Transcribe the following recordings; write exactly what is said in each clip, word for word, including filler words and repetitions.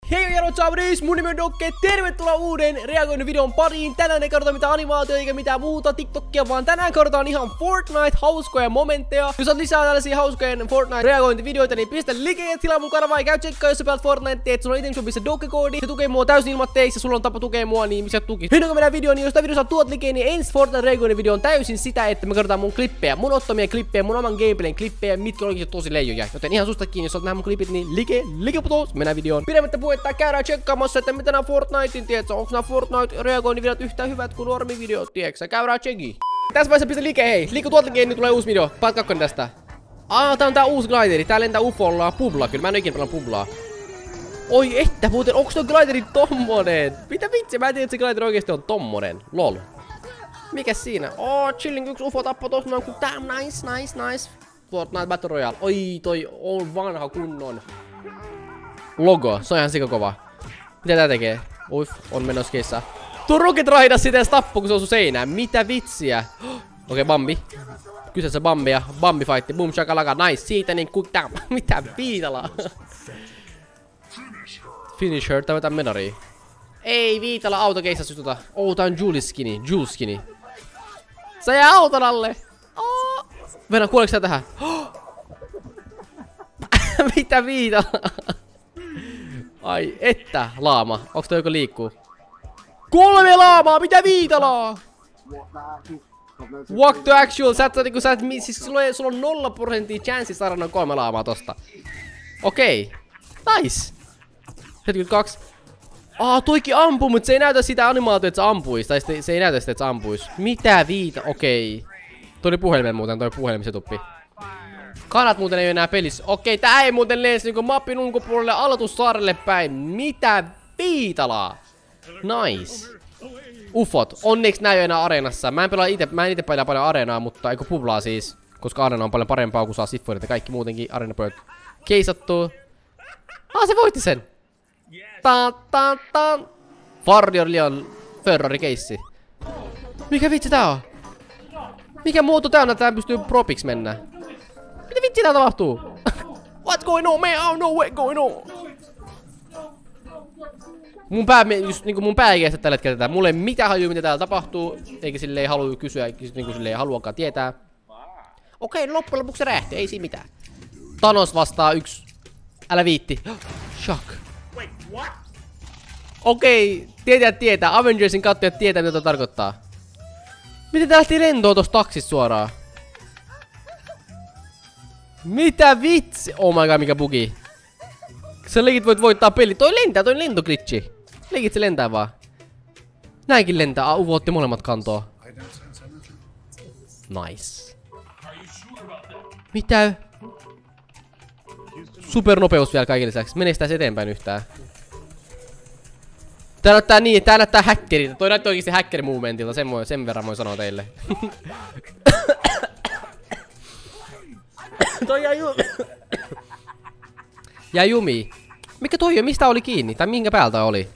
Hei Jaro Chavris, mun nimi on Dokke, tervetuloa uuden reagoinnin videon pariin. Tänään ei kerrota mitään animaatioita eikä mitään muuta TikTokia, vaan tänään kerrotaan ihan Fortnite hauskoja momentteja. Jos oot lisää tällaisia hauskoja Fortnite reagointivideoita, niin pistä like ja tilaa mun kanavaa ja käy tsekkaa, jos sä pelaat Fortnite, että sulla on itemshopissa Dokke-koodi. Se tukee mua täysin ilmatteiksi ja sulla on tapa tukea mua, niin missä tuki. Ennen kuin mennään videoon, niin jos tää video saa tuot likeen, niin ensi Fortnite reagoinnin video on täysin sitä, että me kerrotaan mun klippejä, mun ottamia klippejä, mun oman gameplayn klippejä, mitkä on oikeesti tosi leijoja. Joten ihan susta kiinni, jos oot nähnyt mun klipit, niin like, like putos, mennään videoon. Pidemmittä puhetta käydään tsekkaamassa, että mitä nää Fortnitein, tietsä, onks nää Fortnite reagointivideot yhtä hyvät kuin normivideot, tietsä, käydään tsekkiin. Tässä vaiheessa pistä like, hei, liiku tuolta likeen, niin tulee uusi video, part kakkonen tästä. Aa, tää on tää uusi glideri, tää lentää ufolla publaa, kyllä mä en oo ikinä pelannut publaa. Oi että muuten, onks toi glideri tommonen? Mitä vitsi, mä en tiedä, että se glideri oikeesti on tommonen, lol. Mikäs siinä? Oo, chilling, yksi ufo tappoi tossa noin, damn nice, nice, nice. Fortnite Battle Royale, oi toi on vanha kunnon logo, se on ihan sikakova. Mitä tää tekee? Uif, on menossa keissä. Tuo Rocket Raida sitä edes tappoi, kun se osui seinään. Mitä vitsiä? Okei, okay, Bambi. Kyseessä Bambi ja Bambi fightti. Boom shakalaka, nice. Siitä niin kuin tää. Mitä viitalaa? Finish her, tää menari. Ei viitala auto keissas just tota. Oh, tää on Jules skini, Jules skini. Se jää auton alle. Oh. Venä, kuoleeko sä tähän? Mitä viitala? Ai että, laama. Onks toi joku liikkuu? Kolme laamaa, mitä viitalaa? Walk to actual, sä et niinku, sä et, siis sulla, ei, sulla on nolla prosenttia chanssi saada noin kolme laamaa tosta. Okei. Okay. Nice. seitsemänkymmentäkaksi. Aa, toikin ampuu, mut se ei näytä sitä animaatiota, että se ampuis. Tai se, se ei näytä sitä, että se ampuis. Mitä viita? Okei. Okay. Toi oli puhelimen muuten, toi puhelimen tuppi. Kanat muuten ei oo enää pelissä. Okei, tää ei muuten lensi niinku mappin ulkopuolelle aloitussaarelle päin. Mitä viitalaa? Nice. Ufot. Onneksi nää ei oo enää areenassa. Mä en pelaa ite, mä en ite pelaa paljon areenaa, mutta eiku publaa siis. Koska areena on paljon parempaa, kun saa siffoidet ja kaikki muutenkin areenapööt keisattuu. Ah, se voitti sen. Ta ta ta. Warrior Leon Ferrari keissi. Mikä vitsi tää on? Mikä muoto tää on, että tää pystyy propiksi mennä? Mitä vitsi tää tapahtuu? What's going on, man? I don't know what's going on. Mun pää, just niinku mun pää ei kestä tällä hetkellä tätä. Mulla ei mitään hajua, mitä täällä tapahtuu. Eikä silleen halua kysyä, niinku silleen haluakaan tietää. Okei, loppujen lopuksi se räjähti, ei siinä mitään. Thanos vastaa yksi. Älä viitti. Shock. Okei, tietäjät tietää. Avengersin katsojat tietää, mitä tämä tarkoittaa. Miten tää lähti lentoon tosta taksista suoraan? Mitä vitsi? Oh my god, mikä bugi. Sä legit voit voittaa peli. Toi lentää, toi lentoglitchi. Legit se lentää vaan. Näinkin lentää. Ah, Uvo otti molemmat kantoa. Nice. Mitä? Supernopeus vielä kaiken lisäksi. Meneekö tää eteenpäin yhtään? Tää näyttää niin, tää näyttää häkkeriltä. Toi näyttää oikeesti häkkeri-movementilta. Sen, voi, sen verran voin sanoa teille. Toi jää jumi. Jää jumi. Mikä toi on? Mistä oli kiinni? Tai minkä päältä oli?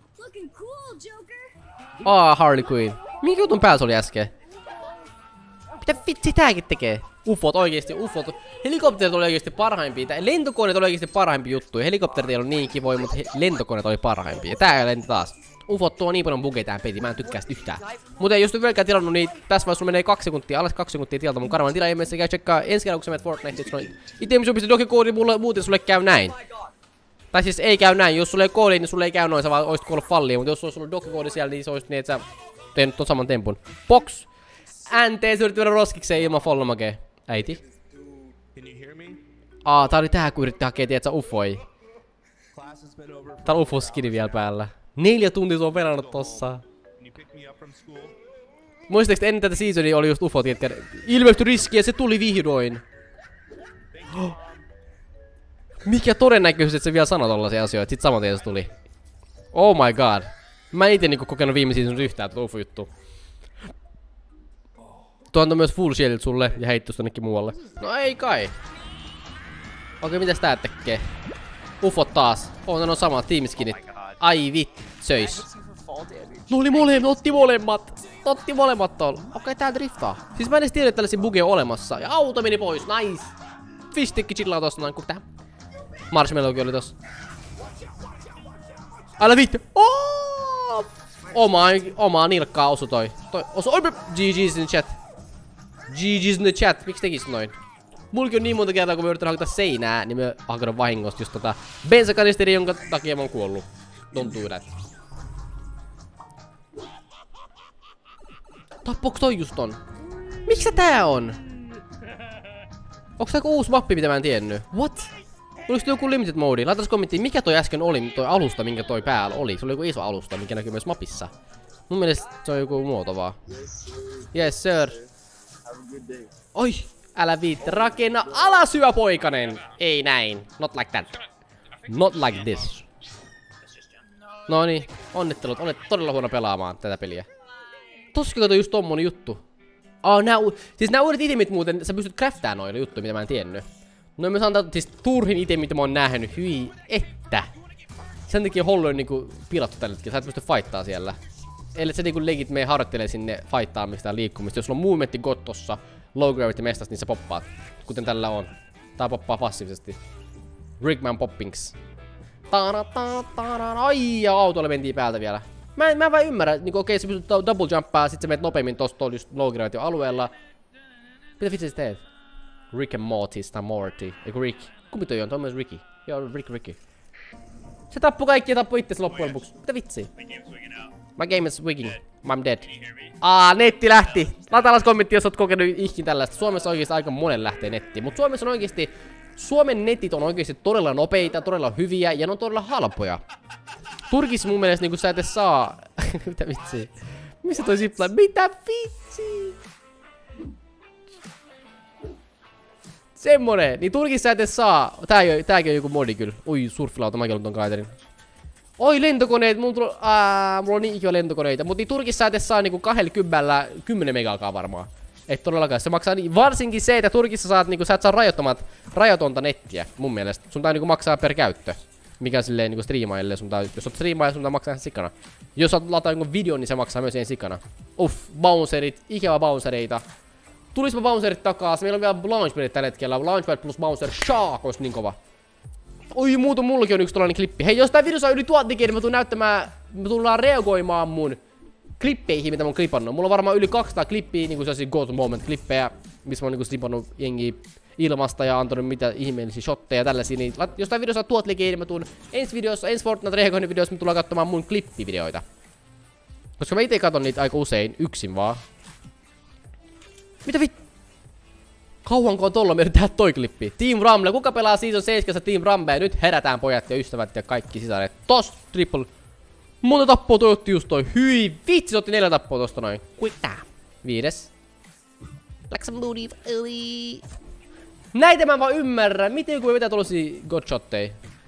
Aa, oh, Harley Quinn. Minkä jutun päällä se oli äsken? Mitä vitsi tääkin tekee? Ufot oikeesti, ufot. Helikopterit oli oikeesti parhaimpia. Lentokoneet oli oikeesti parhaimpia juttuja. Helikopterit ei ollut niin kivoja, mutta lentokoneet oli parhaimpia. Ja tää lenti taas. Ufot tuo niin paljon bugeja tähän peliin, mä en tykkää sitä yhtään. Mutta jos et vieläkään tilannut, niin tässä vaiheessa sulla menee kaksi sekuntia, alle kaksi sekuntia tilalta mun kanavan tilaa. Ilmeisesti käy tsekkaa ensi kerran, kun sä menet Fortnite. Itemshopista Dokke-koodi, muuten sulle käy näin. Tai siis ei käy näin, jos sulla ei koodi, niin sulle ei käy noin, sä vaan oisit kuollut falliin. Mutta jos sulla olisi Dokke-koodi siellä, niin se olisi niin, että sä tehnyt ton saman tempun. Box! N T, se yritti vedä roskikseen ilman follomakea. Äiti. Aa, tää oli tää, kun yritti hakea, tietsä, ufoi. Tää on ufo-skini vielä päällä. Neljä tuntia se on venannut tossa. Muistatko, että ennen tätä seasonia oli just ufo, tiedätkö? Ilmestyi riski ja se tuli vihdoin. Oh. Mikä todennäköisyys, että se vielä sanoo tollasia asioita, sit saman tien se tuli. Oh my god. Mä en ite niinku kokenut viime season yhtään tuota ufo-juttu. Tuo antoi myös full shieldit sulle ja heittus tonnekin muualle. No ei kai. Okei, mitäs tää tekee? Ufot taas. On on sama, tiimiskinit. Ai vitsöis. No oli molemmat, otti molemmat. Otti molemmat tuolla. Okei, tää driftaa. Siis mä en edes tiedä, että tällaisia bugeja on olemassa. Ja auto meni pois, nice. Fishstick chillaa tossa noin, kun tää. Marshmallowkin oli tossa. Älä viitti. Oh! Omaa, omaa nilkkaa osu toi. toi osu. Oi, G G's in the chat. G G's in the chat. Miksi tekis noin? Mulki on niin monta kertaa, kun mä yritän hakata seinää, niin mä hakannut vahingosta just tota bensakanisteri, jonka takia mä oon kuollut. Don't do that. Tappoks toi just on? Miks tää on? Onks tää joku uusi mappi, mitä mä en tiennyt? What? Oliko joku limited mode? Laitais kommenttiin, mikä toi äsken oli, toi alusta, minkä toi päällä oli. Se oli joku iso alusta, mikä näkyy myös mapissa. Mun mielestä se on joku muoto vaan. Yes sir. Oi! Älä viitti, rakenna alas hyvä poikanen! Ei näin. Not like that. Not like this. No niin, onnittelut. Olet todella huono pelaamaan tätä peliä. Toska kato just tommonen juttu. Oh, nää, siis nää uudet itemit muuten, sä pystyt craftaa noille juttuja, mitä mä en tiennyt. No myös antaa siis turhin itemit, mitä mä oon nähnyt. Hyi, että. Sen takia Hollow on niinku pilattu tällä hetkellä, sä et pysty fightaa siellä. Eli se niinku legit mene harjoittelee sinne fightaamista ja liikkumista. Jos sulla on movementti god tossa low gravity mestasta, niin sä poppaat. Kuten tällä on. Tää poppaa passiivisesti. Rigman poppings. Ai, ja autolle mentiin päältä vielä. Mä en, mä en vaan ymmärrä, niinku okei, sä pystyt double jumppaa, sit sä menet nopeammin tosta tuolla just low gravity alueella. Mitä vitsi sä teet? Rick and Morty, tai Morty. Eiku Rick. Kumpi toi on? Toi on myös Ricky. Joo, Rick, Ricky. Se tappoi kaikki ja tappoi itse loppujen lopuksi. Mitä vitsi? My game is wigging. I'm dead. Aa, netti lähti. Laita alas kommentti, jos oot kokenut ihkin tällaista. Suomessa oikeesti aika monen lähtee nettiin. Mut Suomessa on oikeesti... Suomen netit on oikeesti todella nopeita, todella hyviä ja ne on todella halpoja. Turkissa mun mielestä niinku sä et edes saa... Mitä vitsi? Missä toi zipline? Mitä vitsi? Semmonen. Niin Turkissa sä et edes saa... Tääkin tääkin on joku modi kyllä. Ui, surfilauta, mäkin olen ton kaiterin. Oi, lentokoneet, mulla, tulo, ää, mulla on niin ikiä lentokoneita, mutta niin Turkissa sä et edes saa niinku kahdella kymmenellä kymmenen megaakaan varmaan. Et todellakaan, se maksaa niin, varsinkin se, että Turkissa saat niinku, sä et saa rajattomat, rajatonta nettiä, mun mielestä. Sun tää niinku maksaa per käyttö. Mikä on silleen niinku striimaajille, sun tää, jos oot striimaaja, sun tää maksaa ihan sikana. Jos sä lataa jonkun videon, niin se maksaa myös ihan sikana. Uff, bouncerit, ikävä bouncereita. Tulispa bouncerit takas, meillä on vielä launchpadit tällä hetkellä, launchpad plus bouncer, shaak ois niin kova. Oi muuta, mullakin on yksi tollanen klippi. Hei, jos tää video saa yli tuhat digiä, niin mä tuun näyttämään, mä tullaan reagoimaan mun klippeihin, mitä mä oon klipannut. Mulla on varmaan yli kaksisataa klippiä, niinku sellaisia go to moment klippejä, missä mä oon niinku slipannut jengiä ilmasta ja antanut mitä ihmeellisiä shotteja ja tällaisia. Niin jos tää video saa tuhat digiä, niin mä tuun ensi videossa, ensi Fortnite reagoinnin videossa, mä tullaan katsomaan mun klippivideoita. Koska mä ite katon niitä aika usein, yksin vaan. Mitä vit... Kauanko on tolla meidän tehdä toi klippi? Team Rumble, kuka pelaa Season seitsemän Team Rumble? Nyt herätään pojat ja ystävät ja kaikki sisaret. Tos triple. Monta tappoa toi otti just toi. Hyi vitsi, se otti neljä tappoa tosta noin. Kuitta. Viides. Like some booty. Näitä mä en vaan ymmärrä. Miten joku vetää tollasia godshotteja?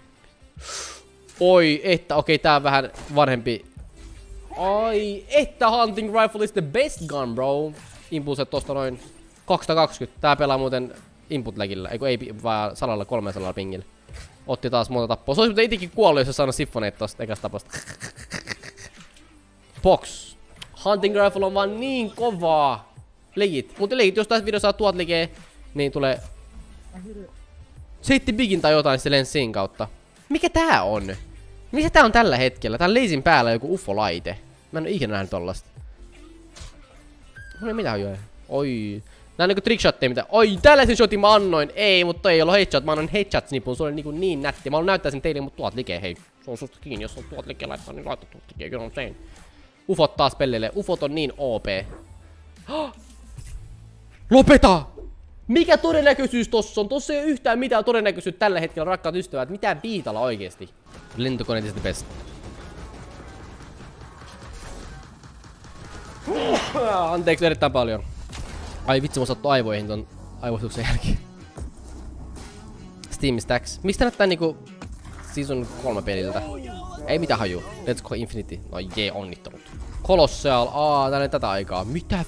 Oi, että okei, tää on vähän vanhempi. Ai, että hunting rifle is the best gun, bro. Impulset tosta noin. kaksisataakaksikymmentä. Tää pelaa muuten input lagillä. Eiku ei vaan salalla kolmesataa pingillä. Otti taas monta tappoa. Se olisi muuten itikin kuollut, jos se saanut siffoneet tosta ekasta taposta. Box. Hunting rifle on vaan niin kovaa. Legit. Mutta legit, jos tässä video saa tuhat legeä, niin tulee... Se hitti bigin tai jotain, se lensi siinä kautta. Mikä tää on? Missä tää on tällä hetkellä? Tää on leisin päällä joku ufo-laite. Mä en oo ikinä nähnyt tollasta. No mitä hajoja? Oi. Nää on niinku trickshotteja mitä. Oi, tällaisen shotin mä annoin. Ei, mutta toi ei ollut headshot. Mä annoin headshot-snipun. Se oli niinku niin nätti. Mä haluan näyttää sen teille, mut tuhat likeä. Hei, se on susta kiinni. Jos on tuhat likeä laittaa, niin laita tuhat likeä. Kyllä on sein. Ufot taas pellelee. Ufot on niin O P. Lopeta! Mikä todennäköisyys tossa on? Tossa ei oo yhtään mitään todennäköisyyttä tällä hetkellä, rakkaat ystävät. Mitään viitala oikeesti. Lentokoneet is the best. Anteeksi erittäin paljon. Ai vitsi, mä sattu aivoihin ton aivostuksen jälkeen. Steam Stacks. Mistä näyttää niinku Season kolme peliltä? Ei mitään haju. Let's go Infinity. No jee, onnittelut. Colossal. Aa, tänne tätä aikaa. Mitä?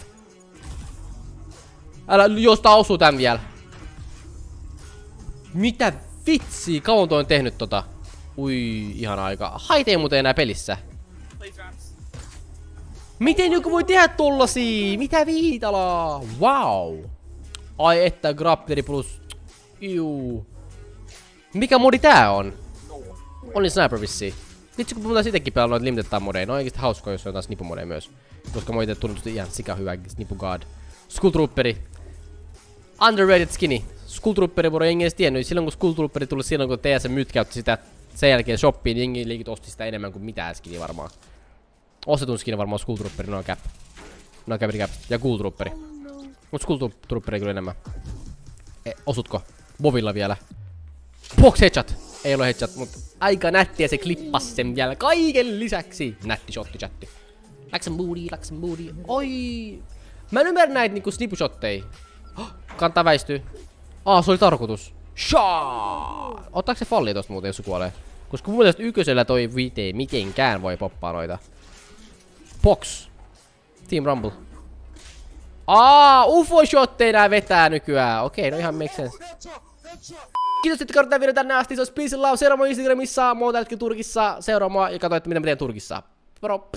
Älä, jos tää osuu tän vielä. Mitä vitsi? Kauan toi on tehnyt tota? Ui, ihan aika. Haite ei muuten enää pelissä. Miten joku voi tehdä tollasia? Mitä viitalaa? Wow. Ai että grappleri plus... Juu. Mikä modi tää on? Oli sniper vissiin. Vitsi kun puhutaan sitekin pelaa noita limited time modeja, no on oikeesti hauskoja jos on jotain snipu-modeja myös. Koska mä oon ite tunnetusti ihan sika hyvä snipu god. Skull Trooperi. Underrated skini. Skull Trooperi voi jengi edes tiennyt. Silloin kun Skull Trooperi tuli silloin kun T S M mytkäytti sitä sen jälkeen shoppiin, niin jengi liikit osti sitä enemmän kuin mitään skiniä varmaan. Ostetun skini varmaan Skull Trooperi, no cap. No cap, cap. Ja Cool Trooperi. Mut Skull Trooperi kyllä enemmän. E, osutko? Bovilla vielä. Box headshot! Ei ole headshot, mut aika nättiä se klippas sen vielä kaiken lisäksi. Nätti shotti chatti. Laksen booty, laksen booty. Oi! Mä en ymmärrä näitä niinku snipushotteja. Kannattaa väistyä. Aa, se oli tarkoitus. Shaa! Ottaako se fallia tosta muuten, jos se kuolee? Koska mun mielestä ykkösellä toi vite mitenkään voi poppaa noita. Box. Team Rumble. Aa, U F O-shotteja nää vetää nykyään. Okei, no ihan make sense. Kiitos, että katsotaan video tänne asti. Se olisi Peace and Love. Seuraa mua Instagramissa, mua tällä hetkellä Turkissa. Seuraa mua ja katso, että mitä mä teen Turkissa. Moro!